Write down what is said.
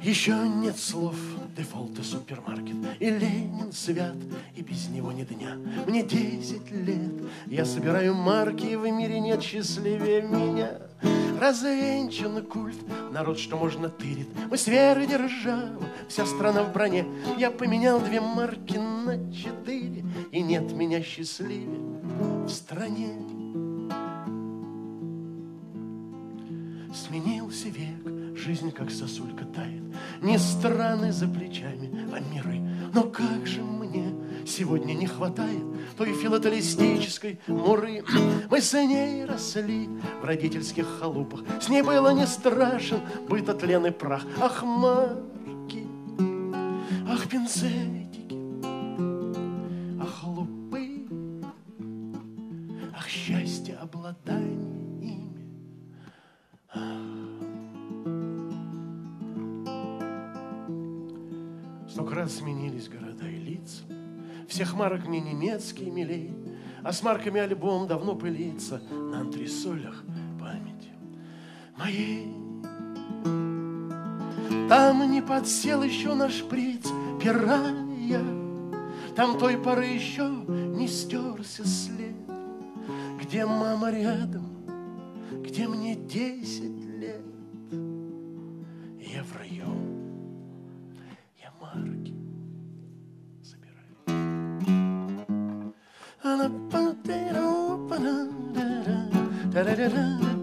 Еще нет слов, дефолт и супермаркет, и Ленин свят, и без него ни дня. Мне 10 лет, я собираю марки, и в мире нет счастливее меня. Развенчан культ, народ, что можно тырит. Мы с верой держава, вся страна в броне. Я поменял 2 марки на 4, и нет меня счастливее в стране. Сменился век, жизнь как сосулька тает. Не страны за плечами, а миры. Но как же мне сегодня не хватает той филателистической муры. Мы с ней росли в родительских халупах. С ней было не страшен быт, тлен и прах. Ах, марки, ах, пинцетики, ах, лупы, ах, счастье обладания ими. Столько раз сменились города и лица. Всех марок мне немецкие милей, а с марками альбом давно пылится на антресолях памяти моей. Там не подсел еще наш шприц пирая, там той поры еще не стерся след. Где мама рядом, где мне 10 лет, я в раю, я марки собираю.